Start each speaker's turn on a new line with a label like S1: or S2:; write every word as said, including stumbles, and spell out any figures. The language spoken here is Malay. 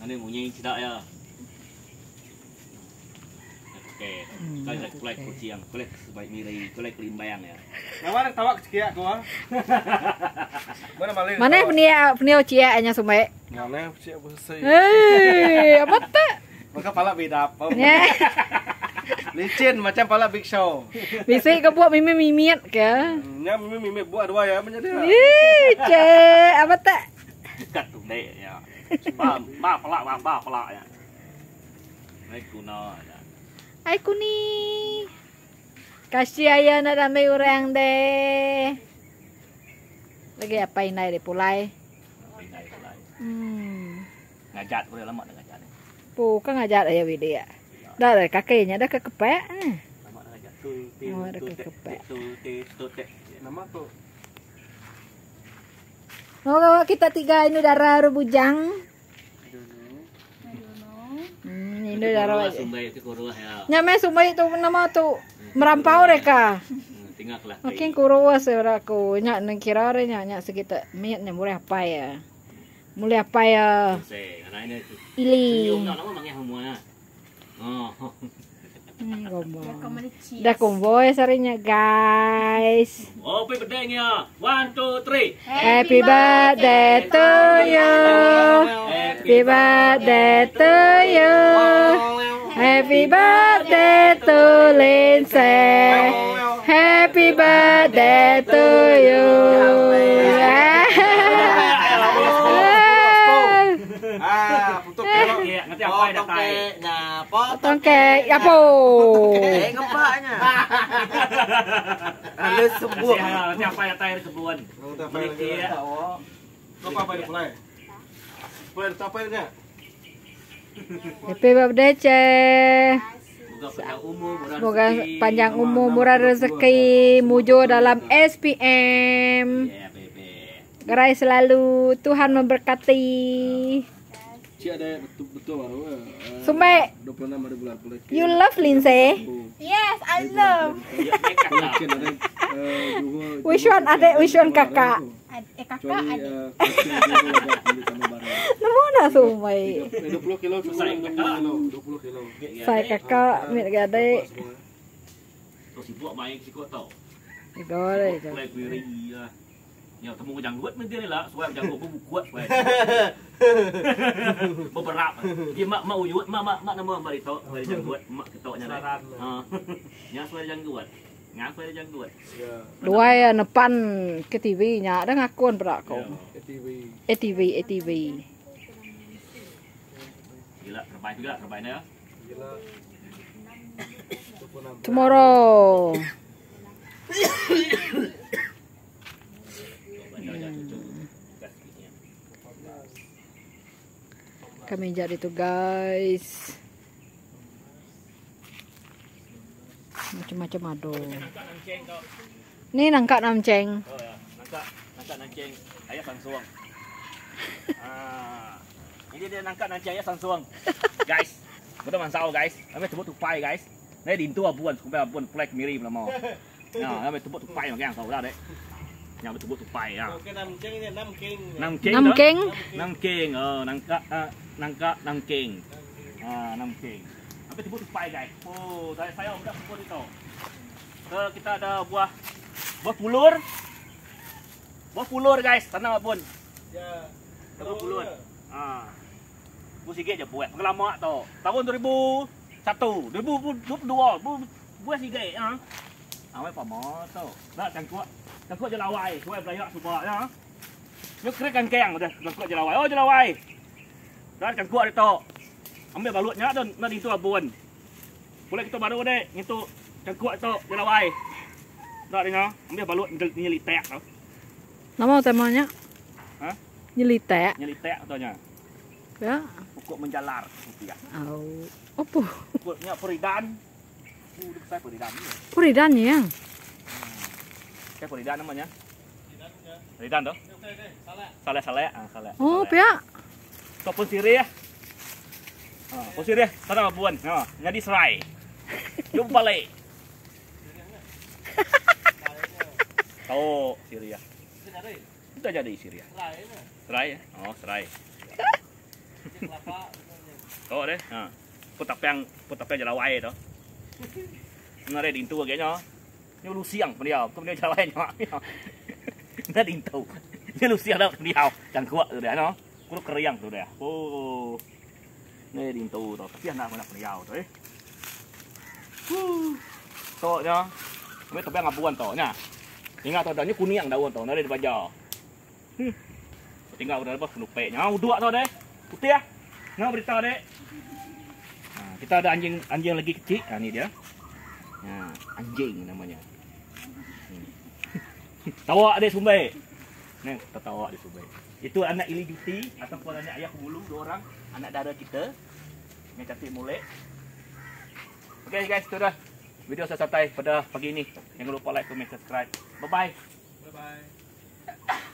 S1: Ini bunyi tidak ya. Oke, kolek kolek kucing, kolek sebaik miri, kolek limbang ya.
S2: Ngawan tawa kecia gua. Mana malih?
S3: Mana penia penia cia nya sume.
S2: Mana cia bersih.
S3: Hei, apa tuh?
S2: Maka pala beda apa?
S3: Ya.
S2: Licin macam pala Big Show.
S3: Bisa ke buat mimi mimiat ke?
S2: Nya mimi mimi buat dua ya menjadi.
S3: Ih, ce, apa tuh?
S1: Kat tu dek ya. Ba ba pelak ba ba pelak ya. Mai kuno ya.
S3: Hai kuni. Kasih ayah nak ramai orang deh. Lagi apa ini deh pulai?
S1: Pindah pelak.
S3: Hmm.
S1: Ngajak boleh lama ngajak.
S3: Bukan ngajak ayah video. Dah ada kakeknya dah kekepek.
S1: Lama ngajak tu tu
S3: Oh, ada
S1: tu
S3: kekepek.
S1: tu tu tu.
S2: Nama tu.
S3: Oh, kalau kita tiga ini darah rebujang. Hmm, ini darah aja.
S1: Sumbai itu kuruh ya.
S3: Nyamai sumai itu nama tu merampau mereka.
S1: Tinggal kelas.
S3: Makin kuruas orang aku nyak neng kira orang nyak nyak sekitar minyak nya mulai apa ya? Mulai apa ya?
S1: Anak ini.
S3: Ili.
S1: Senyum nak nama manggil semua. Oh.
S3: Hmm, dah konvoy sarinya guys.
S1: Oh, happy birthday nya. One, two, three.
S3: Happy birthday to you. Happy birthday to you. Happy birthday to Lindsay. Happy birthday to you.
S2: Ah, untuk kalau
S1: Nanti apa yang datang?
S3: Potong kek, apa?
S2: eh ngempaknya. Ada sebuah.
S1: Nanti apa yang datang kebun?
S2: Apa yang tahu? Apa apa yang mulai? Mulai apa ini?
S3: Happy birthday, Ceh.
S1: Semoga panjang umur, murah
S3: Semoga
S1: rezeki.
S3: panjang umur, murah rezeki, mujo dalam S P M.
S1: Ya, bebe.
S3: Gerai selalu, Tuhan memberkati.
S2: Cik ada betul-betul baru.
S3: Sume,
S2: dua puluh enam hari bulan bulan.
S3: you love Lindsay?
S4: Yes, I love.
S1: Ya, mereka lah.
S2: Mungkin ada eh dua.
S3: Which one adek, which one kakak?
S4: Ad- Eh kakak
S2: Kecuali
S4: adik.
S2: eh kucing dua agak tinggi tambah barang.
S3: Nemu na Sumay.
S2: dua puluh kilo susah dua puluh kilo, dua puluh kilo.
S3: Saya kakak, mit gade.
S1: Tuh sibuk main sibuk tau.
S3: Igore.
S1: Mulai query lah. Ya, temu janggut nanti ni lah. Suai janggut pun kuat suai. Beberap. Dia mak mak uyut, mak mak mak nama mari tok, mari janggut, mak ketoknya dah. Ha. Nya suai janggut. Ngak suai janggut.
S2: Ya,
S3: Dua ya nepan ke T V nya ada ngakun berak kau.
S2: T V.
S3: A T V, A T V.
S1: Gila, terbaik juga terbaiknya ya.
S2: Gila. dua puluh enam.
S3: Tomorrow. Kami jadi itu guys. Macam-macam ado. Ni nangka namceng.
S1: Oh ya, nangka nangka nancing ayah Samsung. Ah. Ini dia nangka nancing ayah Samsung. Guys, betul mansau guys. Kami tebuk tupai guys. Ini dintu abuan, sampai abuan plek mirip lah mau. Nah, kami tebuk tupai makanya tahu dah dek. Yang tebuk tupai ya.
S2: Oke, enam king ini enam king.
S1: Namking.
S3: Namkeng.
S1: Namking. Oh, nangka ah, nangka namking. Ah, namking. Sampai tebuk tupai guys. Oh, saya saya udah tebuk itu. So, kita ada buah buah pulur. Buah pulur guys, tanam abun.
S2: Ya.
S1: Buah pulur. Ah. Bu sikit je buat. Pengalaman tau. Tahun dua ribu satu, dua ribu dua puluh dua, bu buat sikit ah. Awak apa mau tau. Nak cangkuk. Cangkuk jelawai, suai belayak semua ya. Yo kira kangkeng dah cangkuk jelawai. Oh jelawai. Dah cangkuk ada tau. Ambil balutnya tu nak itu abun. Boleh kita baru dek, itu cangkuk tu jelawai. Dah dengar, ambil balut nyelitek tau.
S3: Nama temanya?
S1: Hah?
S3: Nyelitek.
S1: Nyelitek katanya.
S3: Ya.
S1: Pokok menjalar rupiah.
S3: Oh. Apa?
S1: Pokoknya peridan. Uh, saya peridan ni.
S3: Puridan yang.
S1: Saya peridan namanya. Peridan tu. Saleh saleh, ah saleh.
S3: Oh, pihak.
S1: Ataupun sirih. Ah, pun sirih, tanam abuan. Ha, jadi serai. Jumpa balik. Tahu Syria. Itu jadi Syria. Serai ya? Oh, serai. Tok deh. Ha. Putapang putapang jalawai tu. Ngare dintu agak nyo. Ni lu siang pendiau, tu dia jalawai nyo. Na dintu. Ni lu siang dah pendiau. Jangan kuat tu dia no. Kudu keriang tu dia. Oh. Ni dintu tu. Tapi anak mana pendiau tu eh. Tok nyo. Mai tapang ngabuan tok nya. Ingat tu dah ni kuning daun tu, nare di baja. Hmm. Tinggal udah lepas penuh peknya. Ah, dua tu deh. Putih ah. Nah berita deh. Nah, kita ada anjing anjing lagi kecil. Nah, ini dia. Nah, anjing namanya. Hmm. Tawa deh Sumbai. Nih, kita tawa di Sumbai. Itu anak Ili Juti ataupun anak ayah Kumulu dua orang, anak dara kita. Yang cantik mulai. Oke okay, guys, itu dah video saya santai pada pagi ini. Jangan lupa like, comment, subscribe. Bye bye.
S2: Bye bye.